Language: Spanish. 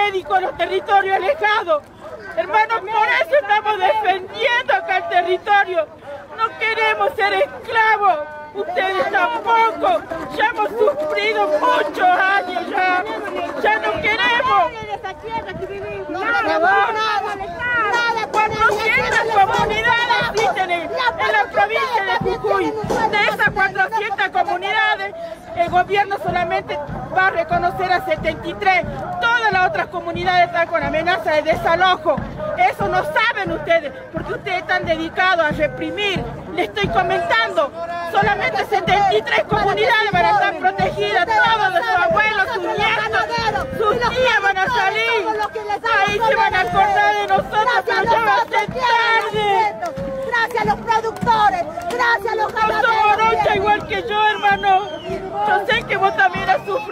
médico a los territorios alejados. Hermanos, por eso estamos defendiendo acá el territorio. No queremos ser esclavos. Ustedes tampoco. Ya hemos sufrido muchos años ya. Ya no queremos. Nada, 400 comunidades existen en la provincia de Jujuy. De esas 400 comunidades, el gobierno solamente va a reconocer a 73. Todas las otras comunidades están con amenaza de desalojo. Eso no saben ustedes, porque ustedes están dedicados a reprimir. Les estoy comentando, solamente 73 comunidades van a estar protegidas. Todos de sus abuelos, sus nietos, sus tías van a salir. Ahí se van a acordar de nosotros, pero ya va a ser tarde. Gracias a los productores, gracias a los ganaderos. No somos igual que yo, hermano. Yo sé que vos también has sufrido.